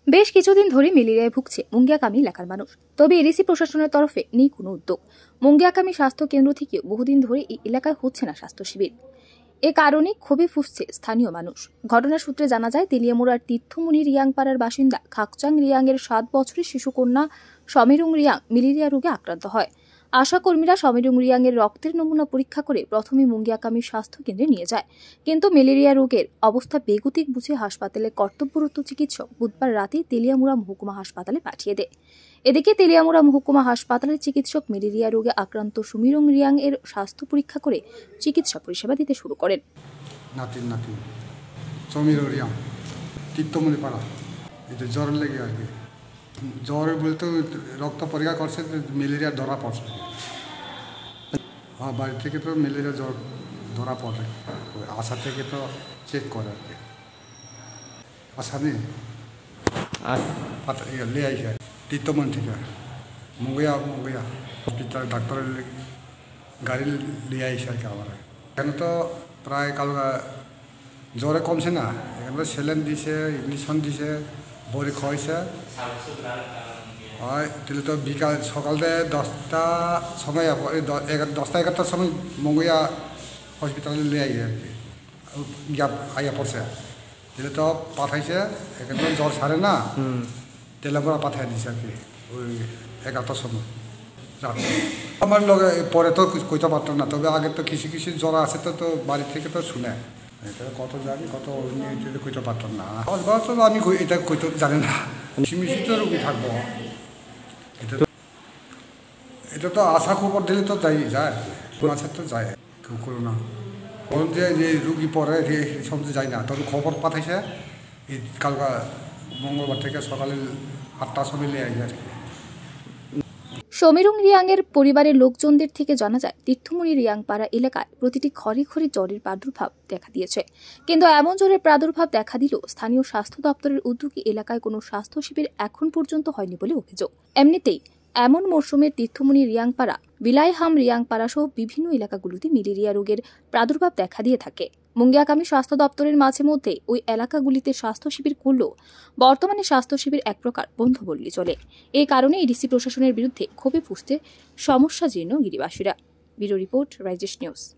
বেশ কিছুদিন ধরে ম্যালেরিয়ায় ভুগছে মুঙ্গিয়াকামী এলাকার মানুষ। তবে এডিসি প্রশাসনের তরফে নেই কোনো উদ্যোগ। মুঙ্গিয়াকামী স্বাস্থ্য কেন্দ্র থেকে বহুদিন ধরে এই এলাকায় হচ্ছে না স্বাস্থ্য শিবির। এ কারণে ক্ষোভে ফুঁসছে স্থানীয় মানুষ। ঘটনার সূত্রে জানা যায়, তেলিয়ামুড়ার তীর্থমুনি রিয়াংপাড়ার বাসিন্দা খাকচাং রিয়াং এর 7 বছরের শিশুকন্যা সমীরুং রিয়াং ম্যালেরিয়া রোগে আক্রান্ত হয়। আশাকর্মীরা সমীরুং রিয়াং এর রক্তের নমুনা পরীক্ষা করে প্রথমে মুঙ্গিয়াকামী স্বাস্থ্য কেন্দ্রে নিয়ে যায়, কিন্তু ম্যালেরিয়া রোগের অবস্থা বেগতিক বুঝে হাসপাতালে কর্তব্যরত চিকিৎসক বুধবার রাতে তেলিয়ামুড়া মহকুমা হাসপাতালে পাঠিয়ে দেয়। এদিকে তেলিয়ামুড়া মহকুমা হাসপাতালের চিকিৎসক ম্যালেরিয়া রোগে আক্রান্ত সমীরুং রিয়াং এর স্বাস্থ্য পরীক্ষা করে চিকিৎসা পরিষেবা দিতে শুরু করেন। সমীরুং রিয়াং তীর্থমুনি পাড়া, এটা জ্বর লেগে আর কি। জ্বর বলতে রক্ত পরীক্ষা করছে, ম্যালেরিয়া ধরা পড়ছে। হ্যাঁ, বাড়ি থেকে তো ম্যালেরিয়া জ্বর ধরা পড়ে, আশা থেকে তো চেক করে আর কি। আশা নেই লে আইসে তীর্থমুনি থেকে মুঙ্গিয়া হসপিটাল ডাক্তারের গাড়ি লিয়ে আইসে আর কি। আমার এখানে তো প্রায় কাল জ্বরে কমছে না, এখানে তো স্যালাইন দিছে, ইঞ্জেকশন দিছে, বড়ি খাওয়াইছে। হয় তাহলে তো বিকাল সকালে 10টা সময় 10টা 11টার সময় মঙ্গিয়া হসপিটালে লিয়ে আই আর কি। আইয়া পড়ছে, তাহলে তো পাঠাইছে। এখানে তো জ্বর সারে না, তেলামুড়া পাঠাই দিছে আর কি ওই 11টার সময় রাত। আমার লগে পরে তো কইতে পারতো না, তবে আগে তো কিছু জ্বর আছে তো বাড়ি থেকে তো শুনে। এটা কত জানি কত কইতে পারতাম না। আমি এটা কইতে জানি না, মিশি তো রুগী থাকবো। এটা তো আশা খবর দিলে তো যায় আছে তো যায়, কেউ করো না। বলুন যে রুগী পরে সময় যায় না, তবে খবর পাঠাইছে এই কালকা মঙ্গলবার থেকে সকালে 8টার সময় নিয়ে আসে আর কি। সমীরুং রিয়াং এর পরিবারের লোকজনদের থেকে জানা যায়, তীর্থমুনি রিয়াংপাড়া এলাকায় প্রতিটি ঘরে ঘরে জ্বরের প্রাদুর্ভাব দেখা দিয়েছে। কিন্তু এমন জ্বরের প্রাদুর্ভাব দেখা দিলেও স্থানীয় স্বাস্থ্য দপ্তরের উদ্যোগে এলাকায় কোনো স্বাস্থ্য শিবির এখন পর্যন্ত হয়নি বলে অভিযোগ। এমনিতেই এমন মরশুমে তীর্থমুনি রিয়াংপাড়া, বিলাইহাম রিয়াংপাড়া সহ বিভিন্ন এলাকাগুলোতে ম্যালেরিয়া রোগের প্রাদুর্ভাব দেখা দিয়ে থাকে। মুঙ্গিয়াকামী স্বাস্থ্য দপ্তরের মাঝে মধ্যে ওই এলাকাগুলিতে স্বাস্থ্য শিবির করলেও বর্তমানে স্বাস্থ্য শিবির এক প্রকার বন্ধ বললেই চলে। এই কারণে এডিসি প্রশাসনের বিরুদ্ধে ক্ষোভে ফুঁসতে সমস্যাজীর্ণ গিরিবাসীরা। ব্যুরো রিপোর্ট, রাইজেশ নিউজ।